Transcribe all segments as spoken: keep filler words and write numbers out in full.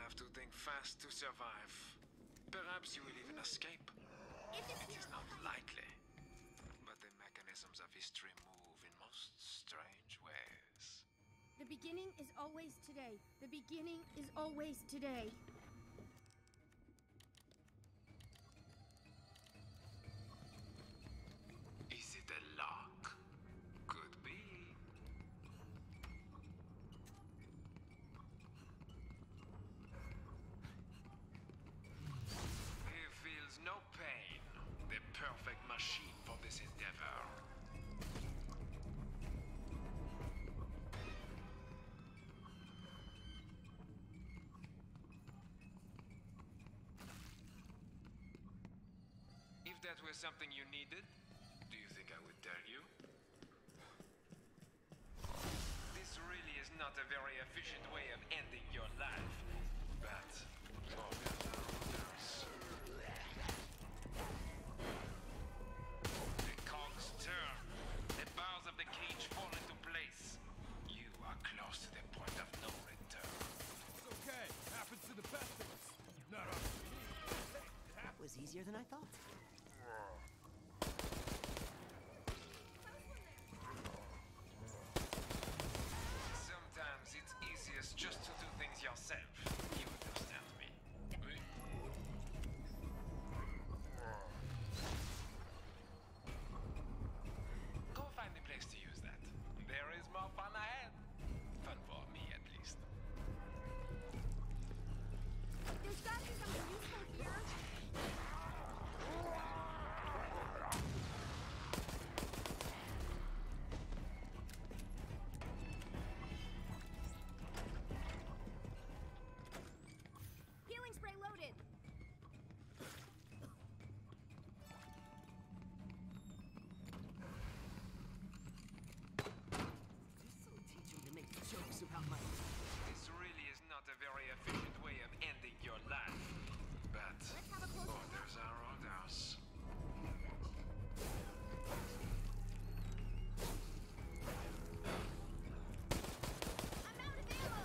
have to think fast to survive. Perhaps you will even escape. It is not likely. But the mechanisms of history move in most strange ways. The beginning is always today. The beginning is always today. Is it a lock? Could be. He feels no pain. The perfect machine for this endeavor. If that were something you needed, do you think I would tell you? This really is not a very efficient way of ending your life, but orders are orders. The cogs turn. The bars of the cage fall into place. You are close to the point of no return. It's okay. Happens to the best of us. Not us. That was easier than I thought. Sometimes it's easiest just to do things yourself. You understand me? Oui? Go find a place to use that. There is more fun ahead. Fun for me, at least. There's gotta be something useful here. Healing spray loaded. This'll teach him to make jokes about my... This really is not a very efficient way of ending your life. But Let's have a closer look. orders are orders. I'm out of ammo.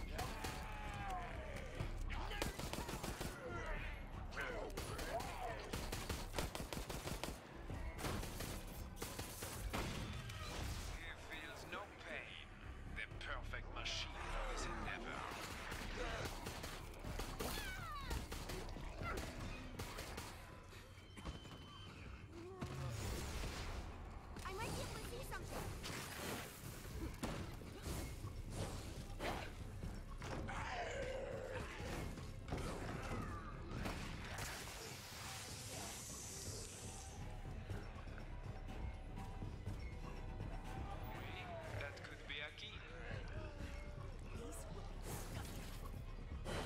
He feels no pain. The perfect machine for this endeavor. I might be able to see something. That could be a key. These will be disgusting.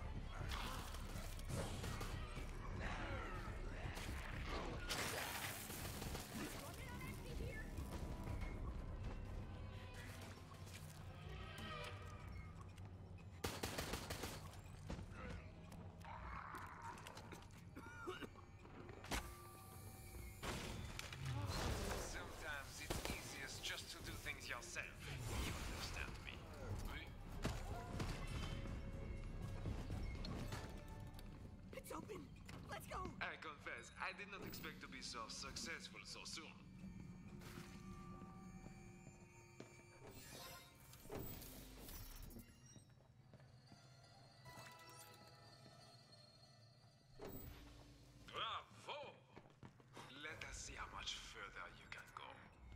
Sometimes it's easiest just to do things yourself. You understand me? Oui? It's open. Let's go. I confess, I did not expect to be so successful so soon. Bravo! Let us see how much further you can go.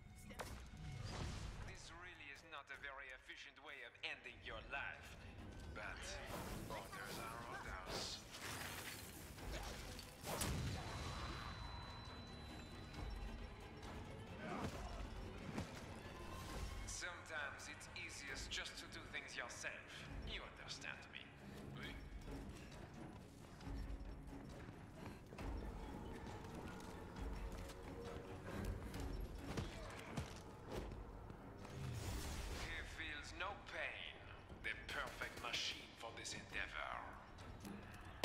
This really is not a very efficient way of ending your life. But orders are orders. Sometimes it's easiest just to do things yourself. You understand me? Oui? He feels no pain. The perfect machine for this endeavor.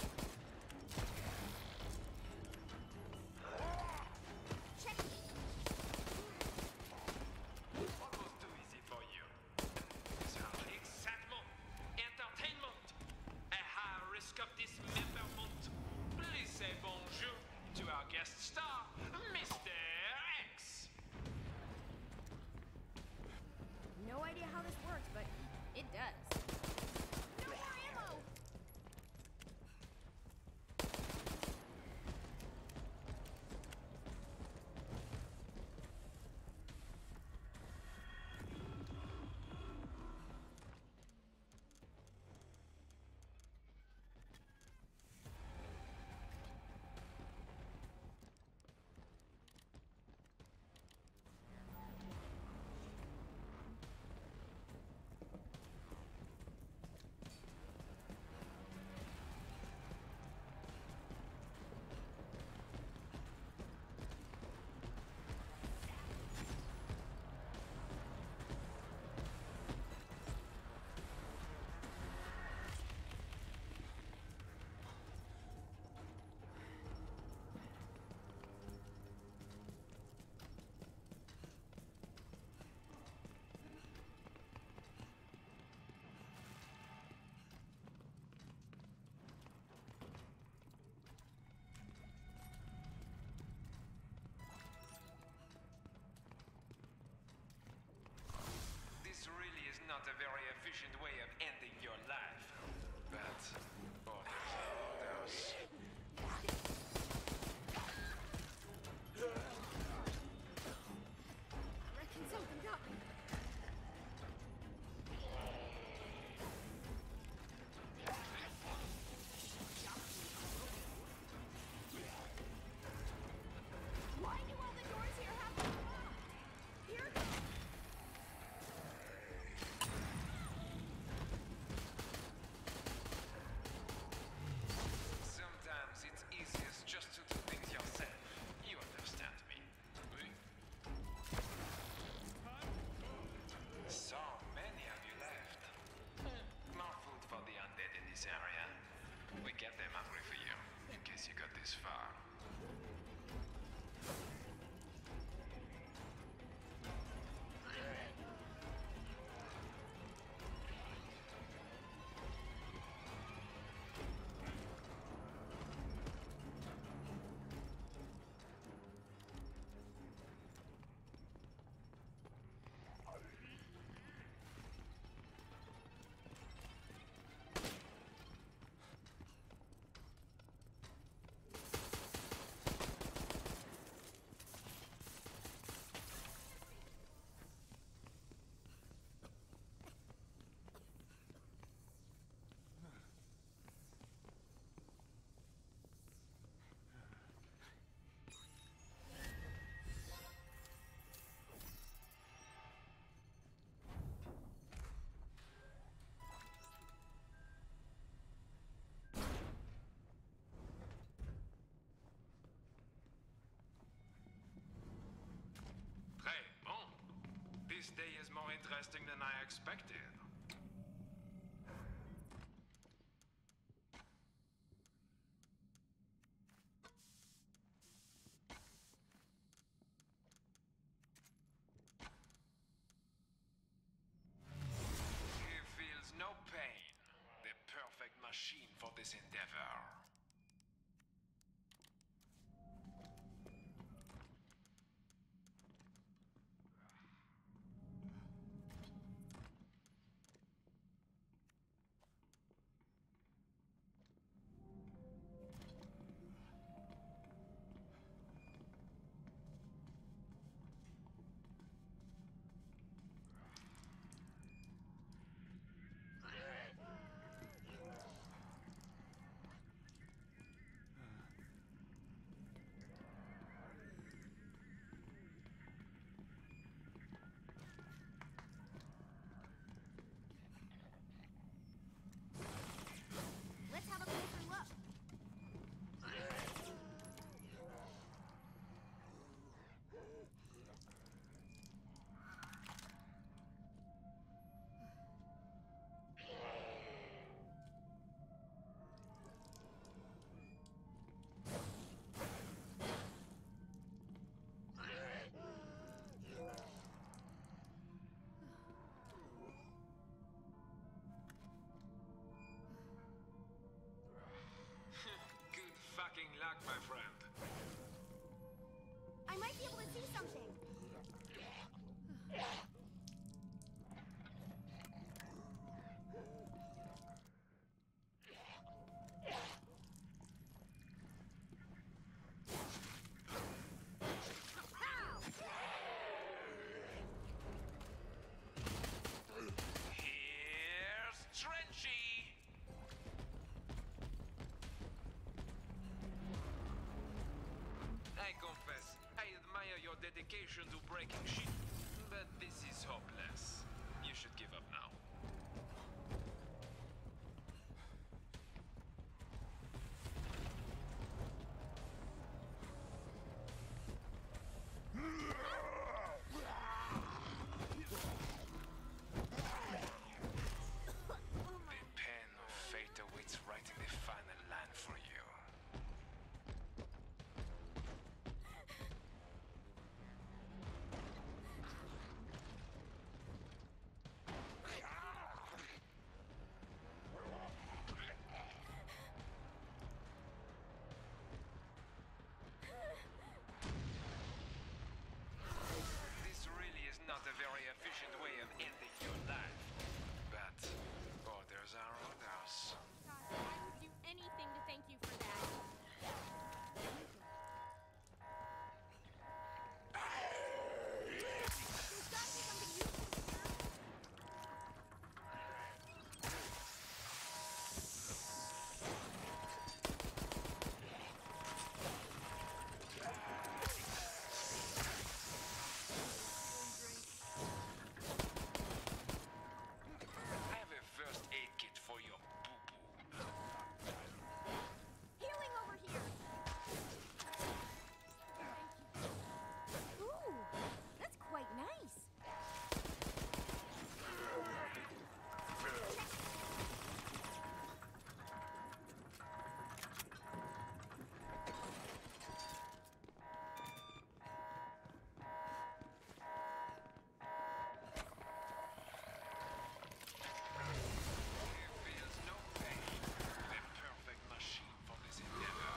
interesting than I expected. He feels no pain. The perfect machine for this endeavor. Let's have a closer look. Good fucking luck, my friend. I might be able to see something. Here's Trenchy! I confess, I admire your dedication to breaking shit, but this is hopeless. You should give up now. The pen of fate awaits writing the final line for you. This really is not a very efficient way of ending your life. But orders are orders. God, I would do anything to thank you for that. There's got to be something useful here. I have a first aid kit for your boo-boo. Healing over here. Ooh, that's quite nice. He feels no pain. The perfect machine for this endeavor.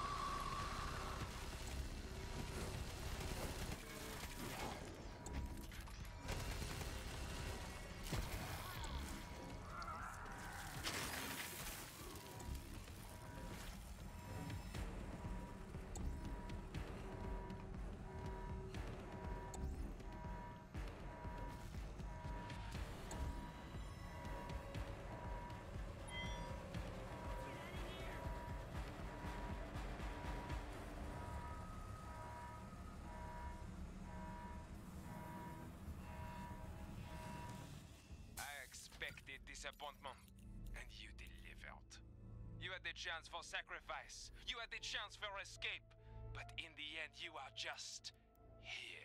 I expected disappointment, and you delivered. You had the chance for sacrifice. You had the chance for escape. But in the end, you are just here.